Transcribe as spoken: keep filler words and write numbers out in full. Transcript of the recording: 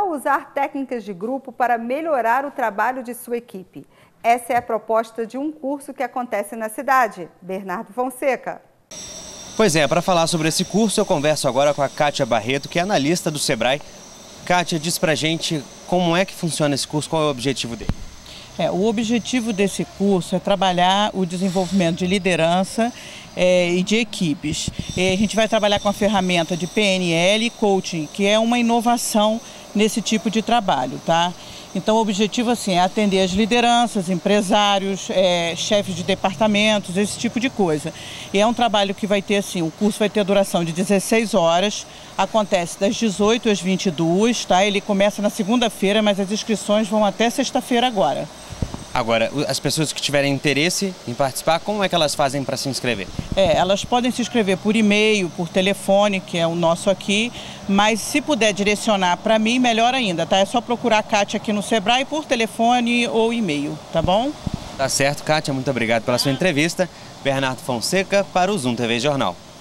tal usar técnicas de grupo para melhorar o trabalho de sua equipe? Essa é a proposta de um curso que acontece na cidade. Bernardo Fonseca. Pois é, para falar sobre esse curso eu converso agora com a Kátia Barreto, que é analista do Sebrae. Kátia, diz pra gente como é que funciona esse curso, qual é o objetivo dele? É, o objetivo desse curso é trabalhar o desenvolvimento de liderança é, e de equipes. E a gente vai trabalhar com a ferramenta de P N L e coaching, que é uma inovação nesse tipo de trabalho, tá? Então o objetivo assim, é atender as lideranças, empresários, é, chefes de departamentos, esse tipo de coisa. E é um trabalho que vai ter assim, o curso vai ter duração de dezesseis horas, acontece das dezoito às vinte e duas, tá? Ele começa na segunda-feira, mas as inscrições vão até sexta-feira agora. Agora, as pessoas que tiverem interesse em participar, como é que elas fazem para se inscrever? É, elas podem se inscrever por e-mail, por telefone, que é o nosso aqui, mas se puder direcionar para mim, melhor ainda, tá? É só procurar a Kátia aqui no Sebrae por telefone ou e-mail, tá bom? Tá certo, Kátia, muito obrigado pela sua entrevista. Bernardo Fonseca para o Zoom T V Jornal.